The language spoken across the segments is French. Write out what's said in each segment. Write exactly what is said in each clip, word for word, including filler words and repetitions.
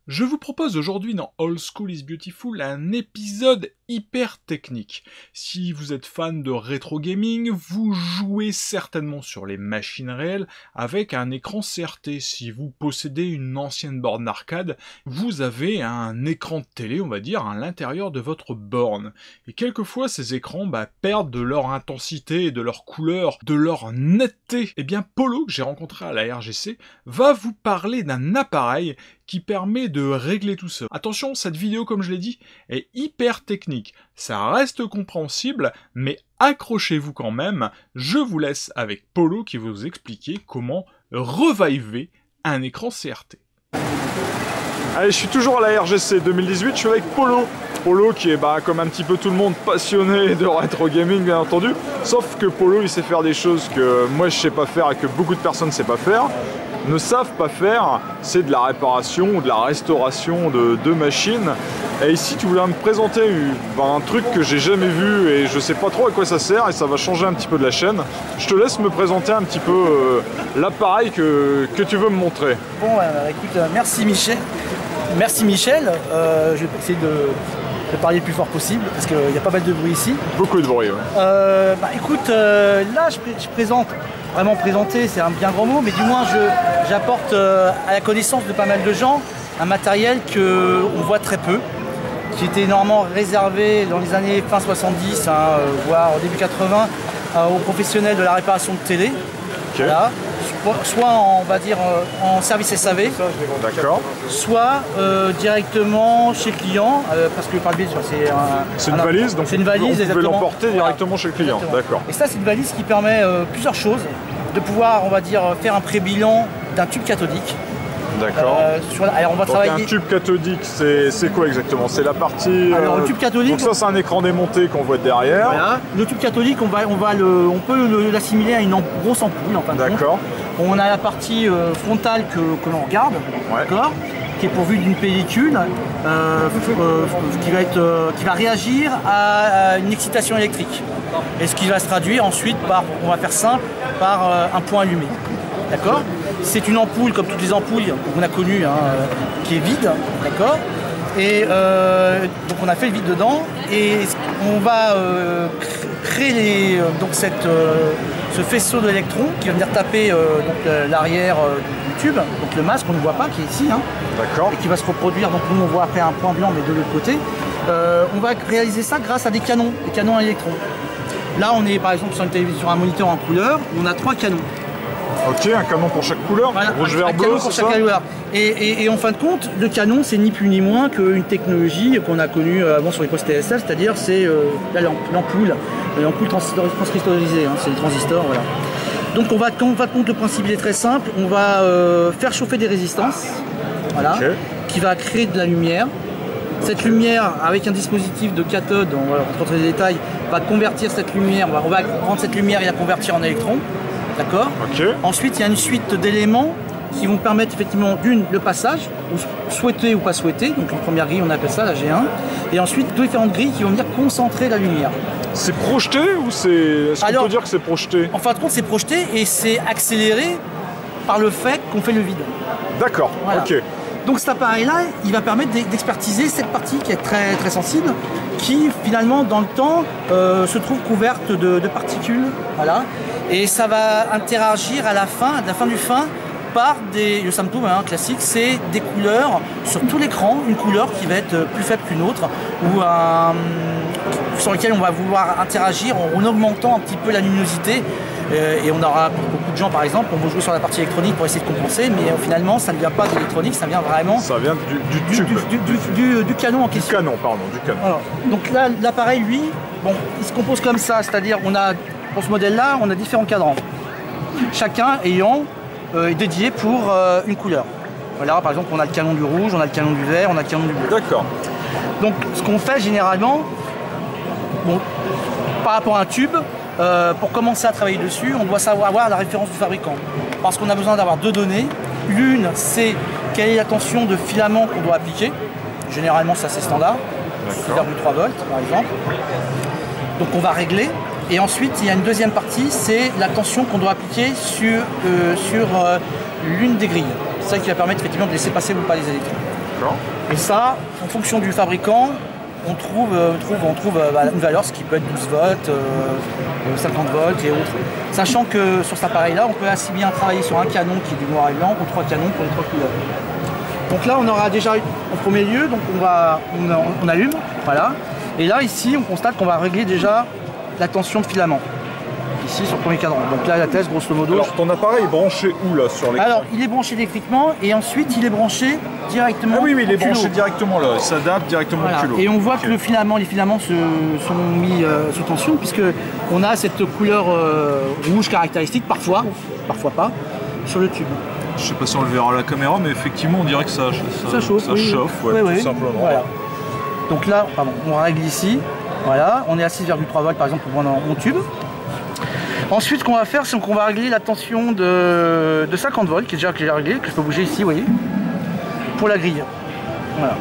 Je vous propose aujourd'hui dans Old School is Beautiful un épisode hyper technique. Si vous êtes fan de rétro gaming, vous jouez certainement sur les machines réelles avec un écran C R T. Si vous possédez une ancienne borne d'arcade, vous avez un écran de télé, on va dire, à l'intérieur de votre borne. Et quelquefois, ces écrans bah, perdent de leur intensité, de leur couleur, de leur netteté. Et bien, Polo, que j'ai rencontré à la R G C, va vous parler d'un appareil qui permet de régler tout ça. Attention, cette vidéo, comme je l'ai dit, est hyper technique. Ça reste compréhensible, mais accrochez-vous quand même. Je vous laisse avec Polo qui va vous expliquer comment reviver un écran C R T. Allez, je suis toujours à la R G C deux mille dix-huit, je suis avec Polo. Polo qui est, bah, comme un petit peu tout le monde, passionné de rétro gaming, bien entendu. Sauf que Polo, il sait faire des choses que moi, je sais pas faire et que beaucoup de personnes ne savent pas faire. ne savent pas faire, c'est de la réparation ou de la restauration de, de machines. Et ici tu voulais me présenter ben, un truc que j'ai jamais vu et je sais pas trop à quoi ça sert et ça va changer un petit peu de la chaîne. Je te laisse me présenter un petit peu euh, l'appareil que, que tu veux me montrer. Bon, euh, écoute, euh, merci Michel. Merci Michel. Euh, je vais essayer de, de parler le plus fort possible parce qu'il y a pas mal de bruit ici. Beaucoup de bruit, ouais. Euh, bah, écoute, euh, là je, je présente. Vraiment présenter, c'est un bien grand mot, mais du moins j'apporte euh, à la connaissance de pas mal de gens un matériel qu'on voit très peu, qui était normalement réservé dans les années fin soixante-dix, hein, euh, voire au début quatre-vingts, euh, aux professionnels de la réparation de télé. Okay. Voilà. Soit en, on va dire en service S A V, d'accord, soit euh, directement chez le client, euh, parce que par le biais c'est un, c'est une un, valise, donc c'est une valise, on peut l'emporter voilà. directement chez le client, d'accord. Et ça c'est une valise qui permet euh, plusieurs choses, de pouvoir on va dire faire un pré-bilan d'un tube cathodique. D'accord. Euh, alors on va donc travailler. Un tube cathodique, c'est quoi exactement? C'est la partie. Alors le tube cathodique. Donc ça c'est un écran démonté qu'on voit derrière. Voilà. Le tube cathodique, on va, on va le, on peut l'assimiler à une grosse ampoule en fin de compte. D'accord. On a la partie euh, frontale que, que l'on regarde, ouais. D'accord, qui est pourvue d'une pellicule euh, euh, qui va être, euh, qui va réagir à, à une excitation électrique. Et ce qui va se traduire ensuite par, on va faire simple, par euh, un point allumé. D'accord. C'est une ampoule comme toutes les ampoules qu'on a connues, hein, euh, qui est vide, d'accord. Et euh, donc on a fait le vide dedans et on va euh, créer les, donc cette, euh, ce faisceau d'électrons qui va venir taper euh, l'arrière euh, du tube, donc le masque qu'on ne voit pas qui est ici, hein, d'accord, et qui va se reproduire. Donc nous on voit après un point blanc mais de l'autre côté. Euh, on va réaliser ça grâce à des canons, des canons à électrons. Là on est par exemple sur, une télévision, sur un moniteur en couleur, on a trois canons. Ok, un canon pour chaque couleur, voilà, rouge, un, vert, un bleu, canon pour chaque couleur. Et, et, et en fin de compte, le canon, c'est ni plus ni moins qu'une technologie qu'on a connue avant sur les postes T S L, c'est-à-dire c'est euh, l'ampoule, l'ampoule transcristallisée, hein, c'est les transistors, voilà. Donc on va, quand on va de compte, le principe il est très simple, on va euh, faire chauffer des résistances, voilà, okay, qui va créer de la lumière. Cette lumière, avec un dispositif de cathode, on va rentrer dans les détails, va convertir cette lumière, on va, on va prendre cette lumière et la convertir en électrons. D'accord. Okay. Ensuite, il y a une suite d'éléments qui vont permettre effectivement d'une, le passage, souhaité ou pas souhaité. Donc une première grille, on appelle ça la G un. Et ensuite, deux différentes grilles qui vont venir concentrer la lumière. C'est projeté ou c'est... Est-ce qu'on peut dire que c'est projeté? En fin de compte, c'est projeté et c'est accéléré par le fait qu'on fait le vide. D'accord, voilà. Ok. Donc cet appareil-là, il va permettre d'expertiser cette partie qui est très, très sensible, qui finalement, dans le temps, euh, se trouve couverte de, de particules. Voilà. Et ça va interagir à la fin, à la fin du fin, par des, le symptôme hein, classique, c'est des couleurs sur tout l'écran, une couleur qui va être plus faible qu'une autre, ou euh, sur laquelle on va vouloir interagir en, en augmentant un petit peu la luminosité. Euh, et on aura beaucoup de gens par exemple, on va jouer sur la partie électronique pour essayer de compenser, mais euh, finalement ça ne vient pas de l'électronique, ça vient vraiment ça vient du, du tube, du, du, du, du, du canon en question. Du canon, pardon, du canon. Alors, donc là, l'appareil, lui, bon, il se compose comme ça, c'est-à-dire on a pour ce modèle-là, on a différents cadrans, chacun ayant euh, est dédié pour euh, une couleur. Voilà, par exemple, on a le canon du rouge, on a le canon du vert, on a le canon du bleu. D'accord. Donc, ce qu'on fait généralement, bon, par rapport à un tube, euh, pour commencer à travailler dessus, on doit savoir avoir la référence du fabricant. Parce qu'on a besoin d'avoir deux données. L'une, c'est quelle est la tension de filament qu'on doit appliquer. Généralement, ça c'est standard, six virgule trois volts par exemple. Donc, on va régler. Et ensuite, il y a une deuxième partie, c'est la tension qu'on doit appliquer sur, euh, sur euh, l'une des grilles. C'est ça qui va permettre effectivement de laisser passer ou pas les électrons. D'accord. Et ça, en fonction du fabricant, on trouve, euh, trouve, on trouve euh, bah, une valeur, ce qui peut être douze volts, euh, cinquante volts et autres. Sachant que sur cet appareil-là, on peut assez bien travailler sur un canon qui est du noir et blanc ou trois canons pour les trois couleurs. Donc là, on aura déjà en premier lieu, donc on, va, on, on allume, voilà. Et là, ici, on constate qu'on va régler déjà la tension de filament. Ici, sur le premier cadran. Donc là, la test, grosso modo. Alors, ton appareil est branché où, là, sur l'écran? Alors, il est branché électriquement et ensuite, il est branché directement. Ah oui, oui, il est au culot. branché directement, là. Il s'adapte directement Voilà. au culot. Et on voit Okay. que le filament, les filaments se, sont mis euh, sous tension, puisque on a cette couleur euh, rouge caractéristique, parfois, parfois pas, sur le tube. Je sais pas si on le verra à la caméra, mais effectivement, on dirait que ça, ça, Ça chauffe, ça oui. chauffe, ouais, Oui, tout oui. simplement. Voilà. Donc là, pardon, on règle ici. Voilà, on est à six virgule trois volts par exemple pour prendre mon tube. Ensuite, ce qu'on va faire, c'est qu'on va régler la tension de, de cinquante volts, qui est déjà, qui est déjà réglée, que je peux bouger ici, vous voyez, pour la grille. Voilà.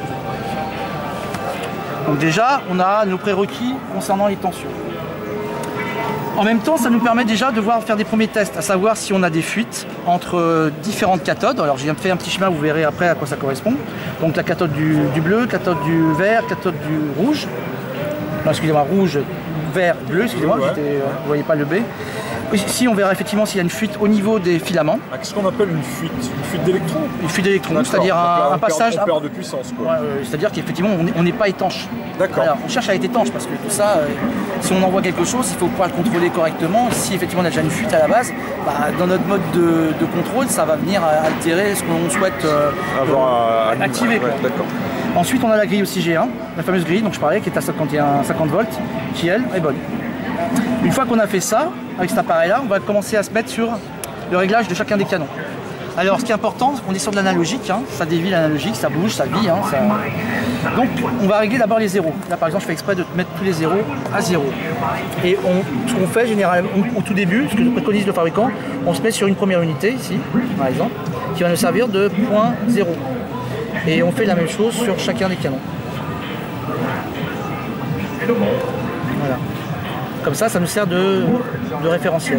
Donc déjà, on a nos prérequis concernant les tensions. En même temps, ça nous permet déjà de voir faire des premiers tests, à savoir si on a des fuites entre différentes cathodes. Alors, j'ai fait un petit schéma, vous verrez après à quoi ça correspond. Donc la cathode du, du bleu, cathode du vert, cathode du rouge. Non, excusez-moi, rouge, vert, bleu, excusez-moi, Ouais. euh, vous ne voyez pas le B. Ici, on verra effectivement s'il y a une fuite au niveau des filaments. Ah, qu'est-ce qu'on appelle une fuite? Une fuite d'électrons? Une fuite d'électrons, D'accord. c'est-à-dire Donc là, un, on un passage. Perd, on perd de puissance, quoi. Ouais, euh, c'est-à-dire qu'effectivement, on n'est- on n'est pas étanche. D'accord. Voilà, on cherche à être étanche parce que tout ça, euh, si on envoie quelque chose, il faut pouvoir le contrôler correctement. Si effectivement on a déjà une fuite à la base, bah, dans notre mode de, de contrôle, ça va venir euh, altérer ce qu'on souhaite euh, Avoir euh, à- activer. quoi. Ouais, d'accord. Ensuite, on a la grille aussi G un, la fameuse grille dont je parlais, qui est à cinquante et un, cinquante volts, qui elle est bonne. Une fois qu'on a fait ça, avec cet appareil-là, on va commencer à se mettre sur le réglage de chacun des canons. Alors, ce qui est important, on est sur de l'analogique, hein, ça dévie l'analogique, ça bouge, ça vit. Hein, ça... Donc, on va régler d'abord les zéros. Là, par exemple, je fais exprès de mettre tous les zéros à zéro. Et on, ce qu'on fait généralement au tout début, ce que préconise le fabricant, on se met sur une première unité, ici, par exemple, qui va nous servir de point zéro. Et on fait la même chose sur chacun des canons. Voilà. Comme ça, ça nous sert de, de référentiel.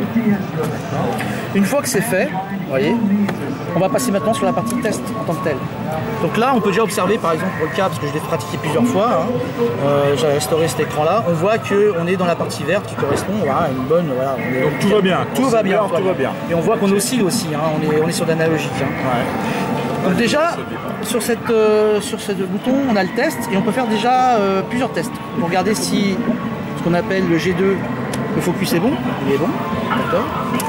Une fois que c'est fait, vous voyez, on va passer maintenant sur la partie test en tant que telle. Donc là, on peut déjà observer, par exemple, pour le cas, parce que je l'ai pratiqué plusieurs fois, hein, euh, j'ai restauré cet écran-là, on voit qu'on est dans la partie verte qui correspond voilà, à une bonne... Voilà, on est, Donc tout va bien. Tout Quand va c'est bien. vert, tout va bien. Et on voit qu'on oscille aussi, hein, on, est, on est sur d'analogique. Hein. Ouais. Donc déjà, sur, cette, euh, sur ce bouton, on a le test et on peut faire déjà euh, plusieurs tests pour regarder si ce qu'on appelle le G deux, le focus est bon, il est bon, d'accord.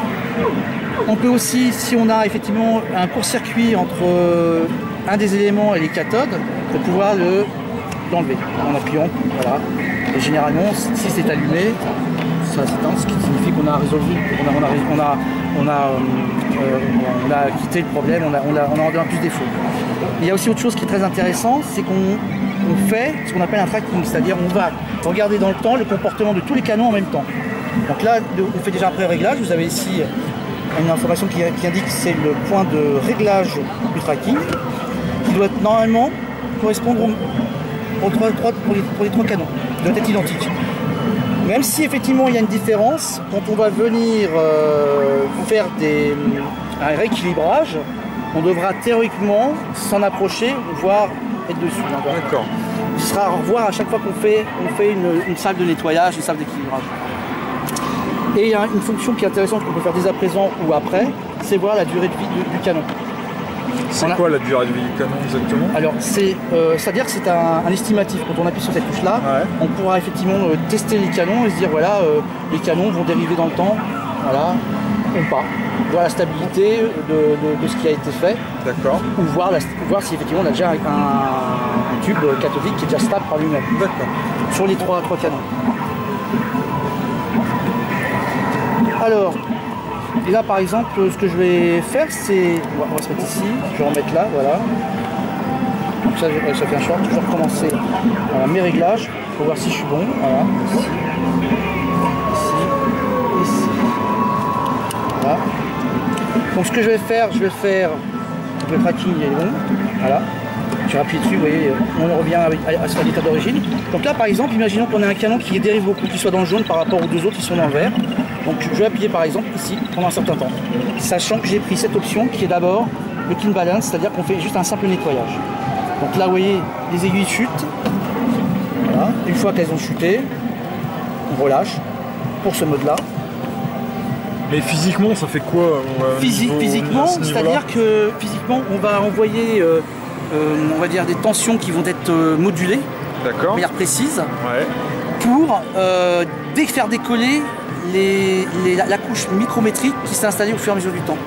On peut aussi, si on a effectivement un court-circuit entre euh, un des éléments et les cathodes, de pouvoir le, l'enlever en appuyant, voilà. Et généralement, si c'est allumé, ça s'éteint, ce qui signifie qu'on a résolu, on a, on a, on a, on a, euh, on a quitté le problème, on a, on a, on a rendu plus défaut. Il y a aussi autre chose qui est très intéressant, c'est qu'on on fait ce qu'on appelle un tracking, c'est-à-dire on va regarder dans le temps le comportement de tous les canons en même temps. Donc là, on fait déjà un pré-réglage, vous avez ici une information qui, qui indique que c'est le point de réglage du tracking, qui doit normalement correspondre aux, aux trois, trois, pour, les, pour les trois canons, doit être identique. Même si effectivement il y a une différence, quand on va venir euh, faire des, un rééquilibrage, on devra théoriquement s'en approcher, voire être dessus. D'accord. Ce sera à revoir à chaque fois qu'on fait, on fait une, une salle de nettoyage, une salle d'équilibrage. Et il y a une fonction qui est intéressante qu'on peut faire dès à présent ou après, c'est voir la durée de vie du, du canon. C'est Voilà. quoi la durée de vie du canon exactement? Alors, c'est, euh, c'est-à-dire que c'est un, un estimatif. Quand on appuie sur cette touche-là, Ouais. on pourra effectivement euh, tester les canons et se dire, voilà, euh, les canons vont dériver dans le temps, voilà, ou pas. Voir la stabilité de, de- de ce qui a été fait, D'accord. ou voir, la- voir si effectivement on a déjà un, un tube cathodique qui est déjà stable par lui-même, D'accord. sur les trois, trois canons. Alors, et là par exemple, ce que je vais faire, c'est... On va, on va se mettre ici, je vais remettre là, voilà. Donc ça, je- ça fait un short, je vais recommencer voilà, mes réglages, pour voir si je suis bon. Voilà, ici, ici, ici. Voilà. Donc ce que je vais faire, je vais faire... Le tracking il est bon, voilà. Je vais appuyer dessus, vous voyez, on revient avec, à, à l'état d'origine. Donc là par exemple, imaginons qu'on a un canon qui dérive beaucoup, qui soit dans le jaune par rapport aux deux autres qui sont dans le vert. Donc je vais appuyer par exemple ici pendant un certain temps, sachant que j'ai pris cette option qui est d'abord le clean balance, c'est-à-dire qu'on fait juste un simple nettoyage. Donc là, vous voyez, les aiguilles chutent. Voilà. Une fois qu'elles ont chuté, on relâche pour ce mode-là. Mais physiquement, ça fait quoi euh, Physi niveau, Physiquement, c'est-à-dire que physiquement, on va envoyer, euh, euh, on va dire, des tensions qui vont être euh, modulées, de manière précise, ouais. pour euh, faire décoller les, les, la, la couche micrométrique qui s'est installée au fur et à mesure du temps.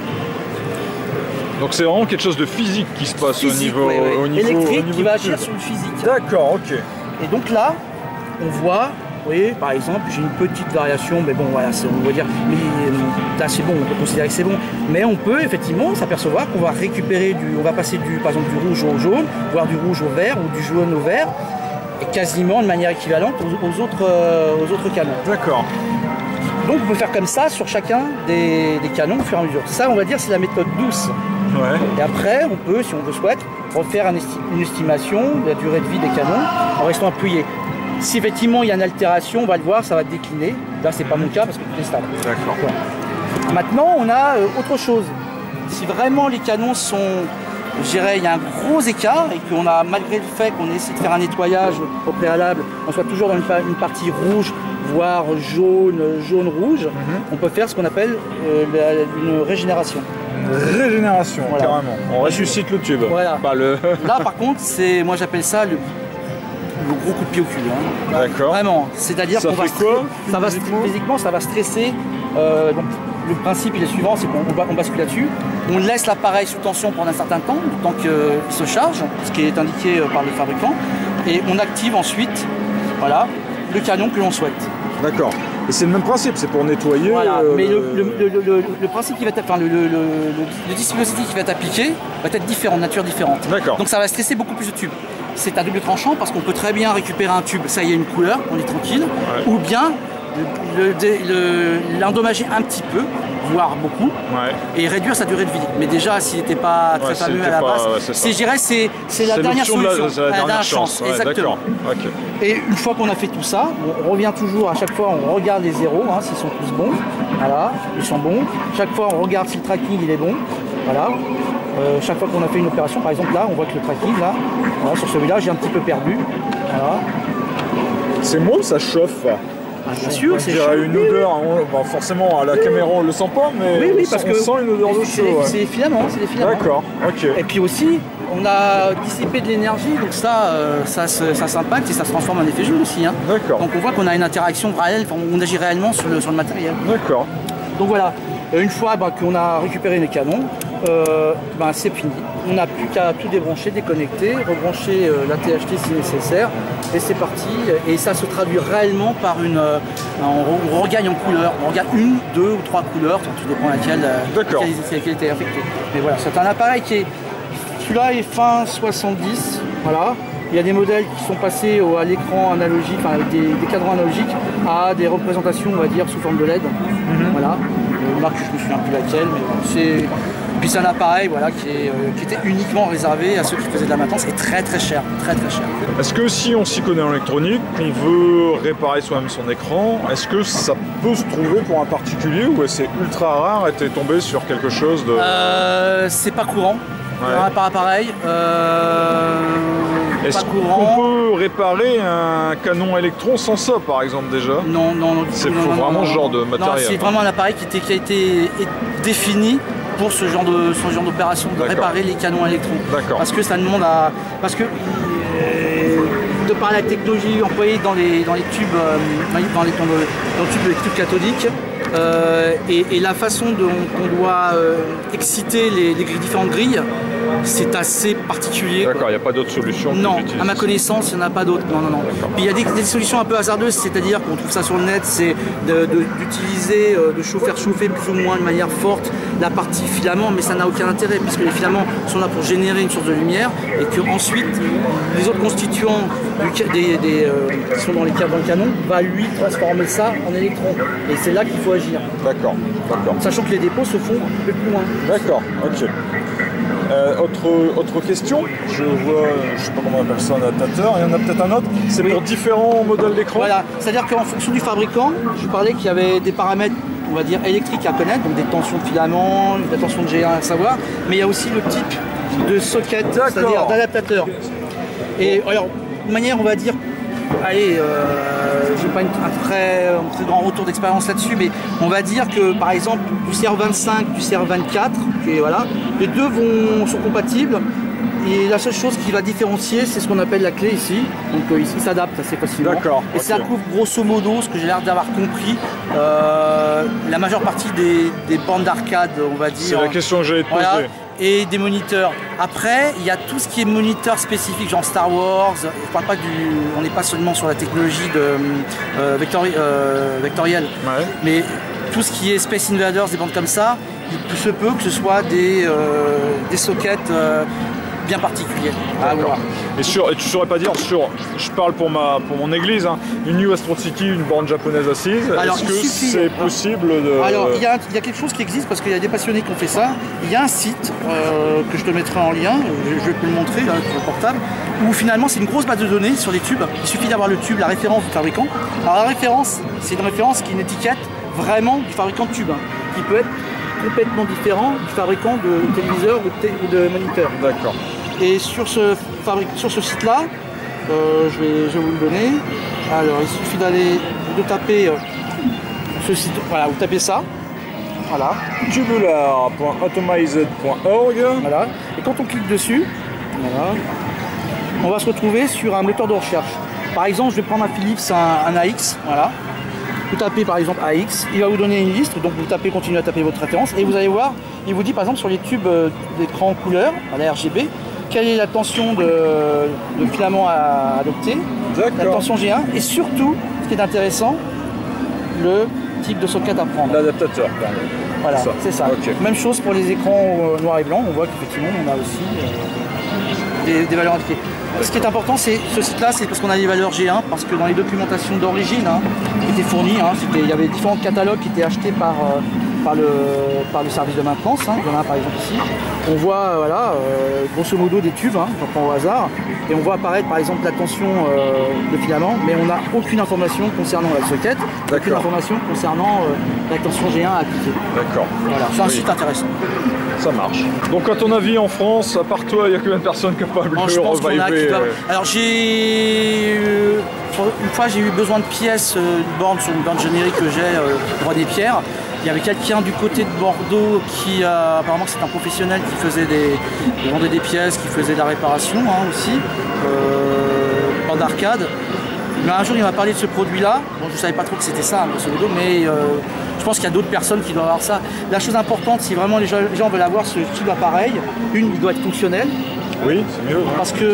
Donc c'est vraiment quelque chose de physique qui se passe physique, au niveau, oui, oui. au niveau électrique au niveau qui va agir sur le physique. D'accord, ok. Et donc là, on voit, vous voyez, par exemple, j'ai une petite variation, mais bon, voilà, on va dire, mais là c'est bon, on peut considérer que c'est bon. Mais on peut effectivement s'apercevoir qu'on va récupérer du, on va passer du, par exemple, du rouge au jaune, voire du rouge au vert ou du jaune au vert, et quasiment de manière équivalente aux, aux autres, euh, aux autres canons. D'accord. Donc on peut faire comme ça sur chacun des, des canons au fur et à mesure. Ça, on va dire, c'est la méthode douce. Ouais. Et après, on peut, si on le souhaite, refaire un esti une estimation de la durée de vie des canons en restant appuyé. Si effectivement il y a une altération, on va le voir, ça va décliner. Là, c'est pas mon cas parce que tout est stable. D'accord. Maintenant, on a euh, autre chose. Si vraiment les canons sont, je dirais, il y a un gros écart et qu'on a, malgré le fait qu'on essaie de faire un nettoyage au préalable, on soit toujours dans une, une partie rouge, voire jaune, jaune-rouge, mm-hmm. on peut faire ce qu'on appelle euh, la, une régénération. Une régénération, voilà. Carrément. On ressuscite le tube. Voilà. Pas le... Là, par contre, c'est, moi j'appelle ça le, le gros coup de pied au cul. Hein. D'accord. Vraiment. C'est-à-dire qu'on va quoi ça va physiquement, ça va stresser. Euh, donc, le principe il est suivant, c'est qu'on on bascule là-dessus. On laisse l'appareil sous tension pendant un certain temps, le temps qu'il se charge, ce qui est indiqué par le fabricant, et on active ensuite, voilà, le canon que l'on souhaite. D'accord. Et c'est le même principe, c'est pour nettoyer. Voilà, euh, mais le, le, le, le, le principe qui va être, enfin, le, le, le, le dispositif qui va être appliqué va être différent, de nature différente. D'accord. Donc ça va stresser beaucoup plus de tubes. C'est à double tranchant parce qu'on peut très bien récupérer un tube, ça y a une couleur, on est tranquille, ouais. Ou bien l'endommager un petit peu, voire beaucoup, ouais. Et réduire sa durée de vie. Mais déjà, s'il n'était pas très ouais, fameux à la base, ouais, c'est, je dirais, c'est, c'est la dernière solution, la, la, la dernière chance. chance. Ouais, exactement. Okay. Et une fois qu'on a fait tout ça, on revient toujours, à chaque fois, on regarde les zéros, hein, s'ils sont tous bons. Voilà, ils sont bons. Chaque fois, on regarde si le tracking il est bon. Voilà. Euh, chaque fois qu'on a fait une opération, par exemple là, on voit que le tracking, là, voilà, sur celui-là, j'ai un petit peu perdu. Voilà. C'est moi ou ça chauffe? Ah, bien sûr, c'est chaud. Une odeur, hein, bah forcément à la oui. caméra on le sent pas, mais oui, oui, parce on que sent une odeur de chaud. C'est ouais. des filaments, c'est des filaments. D'accord, ok. Et puis aussi, on a dissipé de l'énergie, donc ça, euh, ça, ça s'impacte et ça se transforme en effet jaune aussi. Hein. D'accord. Donc on voit qu'on a une interaction réelle, on agit réellement sur le, sur le matériel. D'accord. Donc voilà, une fois bah, qu'on a récupéré les canons, euh, bah, c'est fini. On n'a plus qu'à tout débrancher, déconnecter, rebrancher euh, la T H T si nécessaire, et c'est parti. Et ça se traduit réellement par une... Euh, on, on regagne en couleur, on regagne une, deux ou trois couleurs, tout dépend laquelle, laquelle, laquelle était affectée. Mais voilà, c'est un appareil qui est... Celui-là est fin soixante-dix, voilà. Il y a des modèles qui sont passés au, à l'écran analogique, enfin avec des, des cadrans analogiques, à des représentations, on va dire, sous forme de L E D. Mm-hmm. Voilà. Une marque, je me souviens plus laquelle, mais bon, c'est... Puis c'est un appareil voilà, qui, est, euh, qui était uniquement réservé à ceux qui faisaient de la maintenance et très très cher, très très cher. Est-ce que si on s'y connaît en électronique, qu'on veut réparer soi-même son écran, est-ce que ça peut se trouver pour un particulier ou c'est ultra rare et t'es tombé sur quelque chose de... Euh, c'est pas courant, ouais. Par appareil. Euh... Est-ce qu'on peut réparer un canon électron sans ça, par exemple, déjà? Non, non, non. C'est vraiment non, ce genre de matériel. Non, c'est vraiment un appareil qui, était, qui a été défini pour ce genre de ce genre d'opération, de réparer les canons électrons. Parce que ça demande à... Parce que euh, de par la technologie employée dans les, dans les tubes, euh, dans, les, dans, le, dans le tube de tube cathodique, euh, et, et la façon dont on doit euh, exciter les, les différentes grilles, c'est assez particulier. D'accord, il n'y a pas d'autre solution? Non, à ma connaissance, il n'y en a pas d'autre. Non, non, non. Puis il y a des, des solutions un peu hasardeuses, c'est-à-dire qu'on trouve ça sur le net, c'est d'utiliser, de, de, de chauffer, faire chauffer plus ou moins de manière forte la partie filament, mais ça n'a aucun intérêt puisque les filaments sont là pour générer une source de lumière et que ensuite les autres constituants du, des, des, euh, qui sont dans, les, dans le canon va lui transformer ça en électrons. Et c'est là qu'il faut agir. D'accord, d'accord. Sachant que les dépôts se font un peu plus loin. D'accord, ok. Euh, autre, autre question, je vois, je sais pas comment on appelle ça, un adaptateur, il y en a peut-être un autre, c'est oui. Pour différents modèles d'écran? Voilà, c'est-à-dire qu'en fonction du fabricant, je parlais qu'il y avait des paramètres, on va dire, électriques à connaître, donc des tensions de filaments, des tensions de G un à savoir, mais il y a aussi le type de socket, c'est-à-dire d'adaptateur. Et alors, de manière, on va dire, allez, euh, j'ai pas une, un, très, un très grand retour d'expérience là-dessus, mais on va dire que par exemple du C R vingt-cinq, du C R vingt-quatre, et voilà, les deux vont, sont compatibles. Et la seule chose qui va différencier, c'est ce qu'on appelle la clé ici. Donc euh, ici, il s'adapte assez facilement. D'accord. Et okay. ça couvre grosso modo, ce que j'ai l'air d'avoir compris, euh, la majeure partie des, des bandes d'arcade, on va dire. C'est la question que j'allais te voilà, poser. Et des moniteurs. Après, il y a tout ce qui est moniteur spécifique, genre Star Wars. Je parle pas du, on n'est pas seulement sur la technologie de euh, vectori, euh, vectorielle, ouais. mais tout ce qui est Space Invaders, des bandes comme ça, il se peut que ce soit des, euh, des sockets euh, bien particuliers. Ah, voilà. Et, sur, et tu saurais pas dire sur, je parle pour ma pour mon église, hein, une New Astro City, une borne japonaise assise. Est-ce que c'est possible de... Alors il y, y a quelque chose qui existe parce qu'il y a des passionnés qui ont fait ça. Il y a un site euh, que je te mettrai en lien, je, je vais te le montrer là, sur le portable, où finalement c'est une grosse base de données sur les tubes. Il suffit d'avoir le tube, la référence du fabricant. Alors la référence, c'est une référence qui est une étiquette vraiment du fabricant de tube, hein, qui peut être complètement différent du fabricant de téléviseur ou de, ou de moniteur. D'accord. Et sur ce, sur ce site-là, euh, je, vais, je vais vous le donner. Alors, il suffit d'aller, de taper euh, ce site, voilà, vous tapez ça. Voilà. tubular point atomized point org. Voilà. Et quand on clique dessus, voilà, on va se retrouver sur un moteur de recherche. Par exemple, je vais prendre un Philips, un, un A X, voilà. Vous tapez par exemple A X, il va vous donner une liste, donc vous tapez, continuez à taper votre référence, et vous allez voir, il vous dit par exemple sur les tubes d'écran couleur, à la R G B, quelle est la tension de, de filament à adopter, la tension G un, et surtout, ce qui est intéressant, le type de socket à prendre. L'adaptateur. Voilà, c'est ça. Okay. Même chose pour les écrans euh, noir et blanc, on voit qu'effectivement on a aussi euh, des, des valeurs indiquées. Ce qui est important, c'est ce site-là, c'est parce qu'on a les valeurs G un, parce que dans les documentations d'origine hein, qui étaient fournies, hein, il y avait différents catalogues qui étaient achetés par, euh, par, le, par le service de maintenance. Hein, il y en a un par exemple ici. On voit euh, voilà, euh, grosso modo des tubes, hein, j'en prends au hasard, et on voit apparaître par exemple la tension euh, de filament, mais on n'a aucune information concernant la socket, aucune information concernant euh, la tension G un à appliquer. D'accord. Voilà, c'est un oui. site intéressant. Ça marche. Donc à ton avis en France, à part toi, il y a combien de personnes capables bon, de je pense reviver qu'on a qui doivent... Alors j'ai... Euh, une fois j'ai eu besoin de pièces, euh, une borne sur une borne générique que j'ai, euh, droit des pierres. Il y avait quelqu'un du côté de Bordeaux qui, euh, apparemment c'est un professionnel qui faisait des, qui vendait des pièces, qui faisait de la réparation hein, aussi, euh, borne d'arcade. Mais un jour il m'a parlé de ce produit-là, bon, je ne savais pas trop que c'était ça, hein, grosso modo, mais euh, je pense qu'il y a d'autres personnes qui doivent avoir ça. La chose importante, si vraiment les gens, les gens veulent avoir ce type d'appareil, une, il doit être fonctionnel. Oui, c'est mieux. Parce que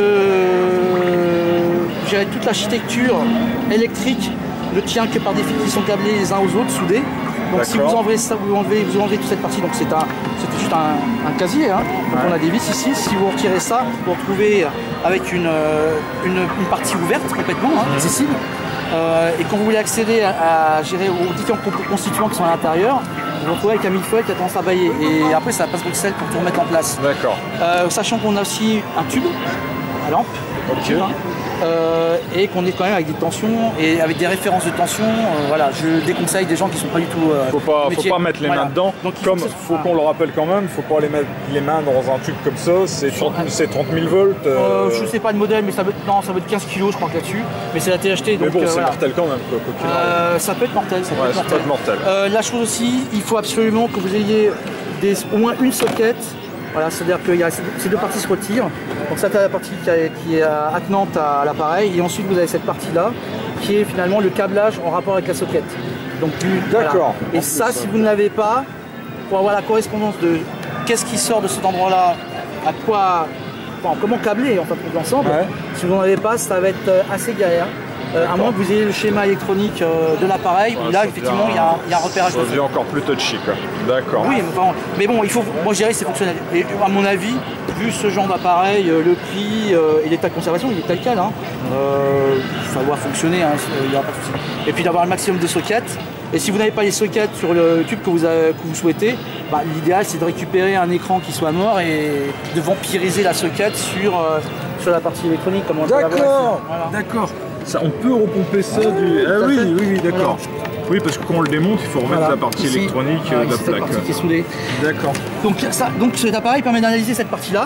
euh, j'ai toute l'architecture électrique ne tient que par des fils qui sont câblés les uns aux autres, soudés. Donc si vous enlevez ça, vous enlevez, vous enlevez toute cette partie, donc c'est un, c'est juste un, un casier. Hein. Donc ouais. On a des vis ici. Si vous retirez ça, vous vous retrouvez avec une, une, une partie ouverte complètement, hein, mmh. accessible. Euh, et quand vous voulez accéder à, à gérer aux différents constituants qui sont à l'intérieur, vous vous retrouvez avec un millefeuille qui a tendance à bailler. Et après, ça passe Bruxelles pour tout remettre en place. D'accord. Euh, sachant qu'on a aussi un tube à lampe. Ok. Tube, hein. Euh, et qu'on est quand même avec des tensions et avec des références de tension. Euh, voilà, je déconseille des gens qui sont pas du tout. Euh, faut pas, faut pas mettre les voilà. mains dedans. Donc, comme faut, faut qu'on le rappelle quand même, faut pas les mettre les mains dans un tube comme ça. C'est trente mille volts. Euh... Euh, je sais pas le modèle, mais ça veut non, ça veut être quinze kilos, je crois que là-dessus. Mais c'est la T H T. Mais donc, bon, euh, c'est voilà. mortel quand même. Quoi, euh, ça peut être mortel. Ça peut ouais, être mortel. Peut être mortel. Euh, la chose aussi, il faut absolument que vous ayez des, au moins une socket. Voilà, c'est-à-dire que y a, ces deux parties se retirent. Donc ça, c'est la partie qui, a, qui est attenante à l'appareil. Et ensuite, vous avez cette partie-là, qui est finalement le câblage en rapport avec la socket. Donc, d'accord. Voilà. Et ça, si vous ne l'avez pas, pour avoir la correspondance de qu'est-ce qui sort de cet endroit-là, à quoi, enfin, comment câbler en fait l'ensemble, ouais. Si vous n'en avez pas, ça va être assez galère. Euh, à moins que vous ayez le schéma électronique euh, de l'appareil, où ouais, là effectivement il y, y a un repérage. Ça devient encore plus touchy quoi. D'accord. Oui, enfin, mais bon, il faut, moi je dirais que c'est fonctionnel. Et à mon avis, vu ce genre d'appareil, euh, le prix euh, et l'état de conservation, il est tel quel. Hein. Euh, ça doit fonctionner, hein, il y aura pas de souci. Et puis d'avoir le maximum de sockets. Et si vous n'avez pas les sockets sur le tube que vous, avez, que vous souhaitez, bah, l'idéal c'est de récupérer un écran qui soit mort et de vampiriser la socket sur, euh, sur la partie électronique. D'accord, voilà. D'accord. Ça, on peut repomper ça ah, du... Ah oui, oui, oui, d'accord. Voilà. Oui, parce que quand on le démonte, il faut remettre voilà. la partie Ici, électronique voilà, de la cette plaque. Partie qui est soudée. D'accord. Donc, ça, donc cet appareil permet d'analyser cette partie-là,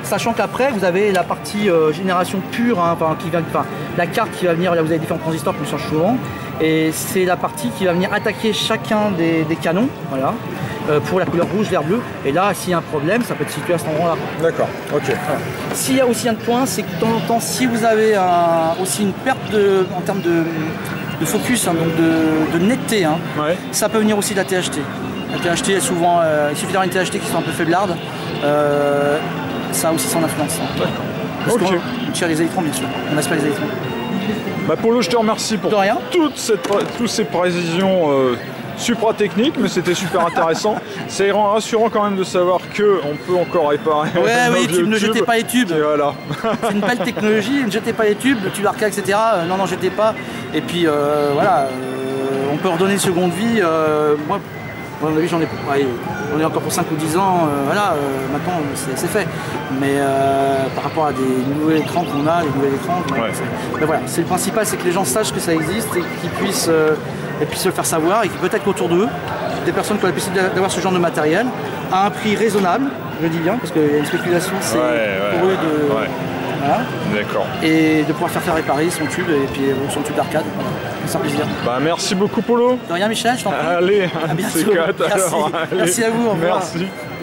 Sachant qu'après, vous avez la partie euh, génération pure, hein, enfin, qui vient, enfin, la carte qui va venir, là vous avez différents transistors qui changent souvent. Et c'est la partie qui va venir attaquer chacun des, des canons, voilà, euh, pour la couleur rouge, vert, bleu. Et là, s'il y a un problème, ça peut être situé à cet endroit-là. D'accord, ok. Voilà. S'il y a aussi un point, c'est que de temps en temps, si vous avez un, aussi une perte de, en termes de, de focus, hein, donc de, de netteté, hein, Ouais. ça peut venir aussi de la T H T. La T H T est souvent, euh, il suffit d'avoir une T H T qui soit un peu faiblarde, euh, ça a aussi son influence. Hein. D'accord. Parce Ok. qu'on tire les électrons, bien sûr, on aspire les électrons. Bah Polo, je te remercie pour De rien. toute cette, toutes ces précisions euh, supra-techniques, mais c'était super intéressant. C'est rassurant quand même de savoir qu'on peut encore réparer. Ouais, nos oui, vieux tu ne tubes. jetez pas les tubes. Et voilà. C'est une belle technologie, ne jetez pas les tubes, le tube arcade, et cetera. Euh, non, non, jetez pas. Et puis euh, voilà, euh, on peut redonner une seconde vie. Euh, moi, à mon avis, j'en ai pas. Ouais, on est encore pour cinq ou dix ans, euh, voilà, euh, maintenant c'est fait. Mais euh, par rapport à des nouveaux écrans qu'on a, les nouveaux écrans, Ouais. mais voilà, c'est le principal, c'est que les gens sachent que ça existe et qu'ils puissent, euh, et puissent le faire savoir et que peut-être qu'autour d'eux, des personnes qui ont la possibilité d'avoir ce genre de matériel à un prix raisonnable, je dis bien, parce qu'il y a une spéculation, c'est Ouais, ouais, pour eux de. ouais. Voilà. D'accord. Et de pouvoir faire faire réparer son tube et puis euh, son tube d'arcade. Voilà. C'est un plaisir. Bah merci beaucoup Polo. De rien Michel, je t'en prie. Allez, À bientôt. c'est quatre Merci. alors. Allez. Merci à vous, au revoir. Merci.